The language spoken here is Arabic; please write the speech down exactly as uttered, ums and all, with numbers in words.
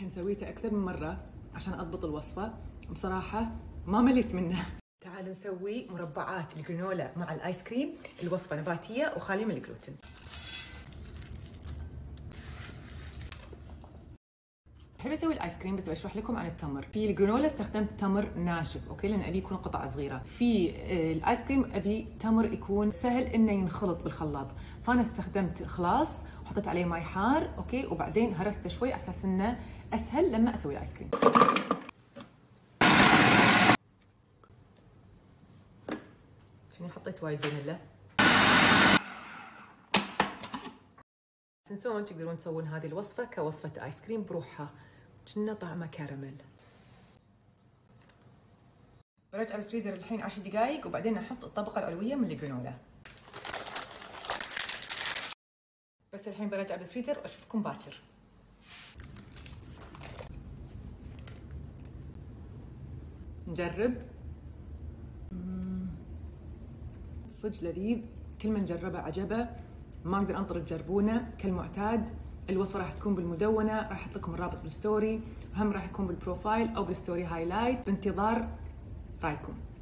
الحين سويته اكثر من مره عشان اضبط الوصفه، بصراحه ما مليت منه. تعالوا نسوي مربعات الجرانولا مع الايس كريم. الوصفه نباتيه وخاليه من الجلوتين. بحب اسوي الايس كريم بس بشرح لكم عن التمر. في الجرانولا استخدمت تمر ناشف، اوكي، لان ابي يكون قطع صغيره. في الايس كريم ابي تمر يكون سهل انه ينخلط بالخلاط، فانا استخدمت خلاص وحطيت عليه ماي حار، اوكي، وبعدين هرسته شوي على اساس انه اسهل لما اسوي ايس كريم. شنو حطيت وايد فانيلا. تنسون تقدرون تسوون هذه الوصفه كوصفه ايس كريم بروحها، كنا طعمه كراميل. برجع الفريزر الحين عشر دقائق وبعدين احط الطبقه العلويه من الجرانولا. بس الحين برجع بالفريزر واشوفكم باكر. نجرب. صدق لذيذ، كل من جربه عجبه، ما اقدر انطر تجربونه كالمعتاد. الوصفه راح تكون بالمدونه، راح احط لكم الرابط بالستوري، وهم راح يكون بالبروفايل او بالستوري هايلايت، بانتظار رايكم.